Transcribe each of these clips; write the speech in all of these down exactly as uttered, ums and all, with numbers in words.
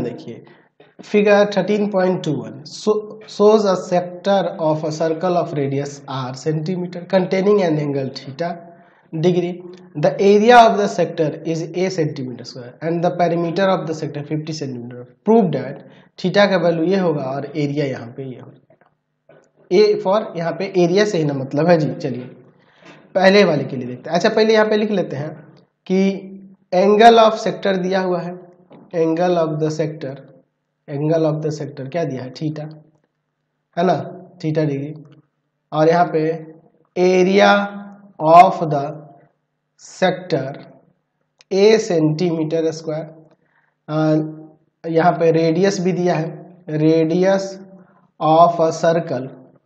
देखिए figure thirteen point two one shows a sector of a circle of radius r centimeter containing an angle theta degree. The area of the sector is a centimeter square and the perimeter of the sector fifty centimeter. Prove that theta का value ये होगा और area यहाँ पे ये हो जाएगा। A for यहाँ पे एरिया से ही ना मतलब है जी। चलिए पहले वाले के लिए देखते हैं। अच्छा पहले यहाँ पे लिख लेते हैं कि एंगल ऑफ सेक्टर दिया हुआ है, angle of the sector, angle of the sector क्या दिया है, थीटा है ना, थीटा डिग्री। और यहाँ पे area of the sector A centimetre square. यहाँ पे रेडियस भी दिया है, radius of a circle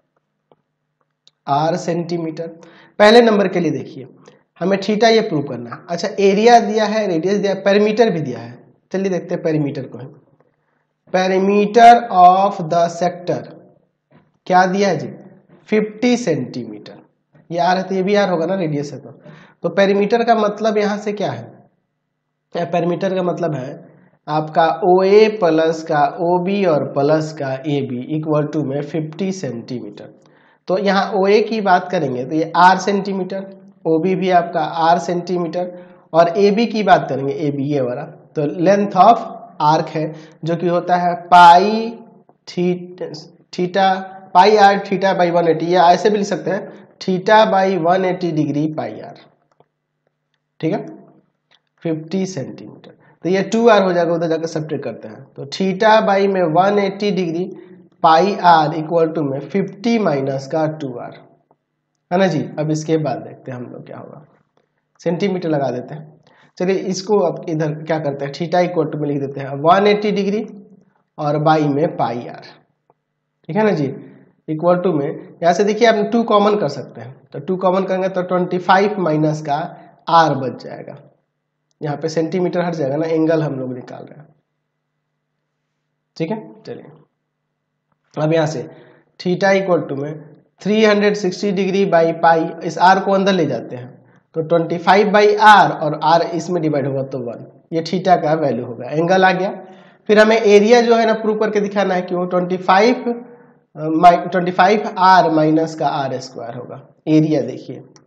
R centimetre. पहले नंबर के लिए देखिए हमें थीटा ये प्रूव करना है। अच्छा एरिया दिया है, रेडियस दिया है, पेरीमीटर भी दिया है। चलिए देखते हैं पेरीमीटर को है। पेरीमीटर ऑफ द सेक्टर क्या दिया है जी, फिफ्टी सेंटीमीटर। ये आर है तो ये भी आर होगा ना, रेडियस है तो तो पेरीमीटर का मतलब यहाँ से क्या है, पेरीमीटर का मतलब है आपका ओ ए प्लस का ओ बी और प्लस का ए बी इक्वल टू में फिफ्टी सेंटीमीटर। तो यहाँ ओ ए की बात करेंगे तो ये आर सेंटीमीटर, ओ बी भी आपका आर सेंटीमीटर, और ए बी की बात करेंगे ए बी ये वाला तो लेंथ ऑफ आर्क है जो कि होता है pi theta pi R theta by one eighty, या ऐसे भी लिख सकते हैं theta by one eighty degree pi R, ठीक है, फिफ्टी सेंटीमीटर। तो ये टू आर हो जाएगा, उधर जाकर सब्ट्रैक्ट करते हैं तो थीटा बाई में one eighty degree pi R equal to में फिफ्टी माइनस का टू आर है ना जी। अब इसके बाद देखते हैं हम लोग क्या होगा, सेंटीमीटर लगा देते हैं। चलिए इसको अब इधर क्या करते हैं, थीटा इक्वल टू में लिख देते हैं वन एटी डिग्री और बाई में पाई आर, ठीक है ना जी, इक्वल टू में यहाँ से देखिए आप टू कॉमन कर सकते हैं तो टू कॉमन करेंगे तो ट्वेंटी फाइव माइनस का आर बच जाएगा। यहाँ पे सेंटीमीटर हट जाएगा ना, एंगल हम लोग निकाल रहे हैं, ठीक है। चलिए अब यहाँ से थीटा इक्वल टू में three hundred sixty degree by pi, इस आर को अंदर ले जाते हैं तो ट्वेंटी फाइव बाई आर और आर इसमें डिवाइड होगा तो वन, ये थीटा का वैल्यू होगा, एंगल आ गया। फिर हमें एरिया जो है ना प्रूव करके दिखाना है कि वो twenty five twenty five R minus का आर स्क्वायर होगा। एरिया देखिए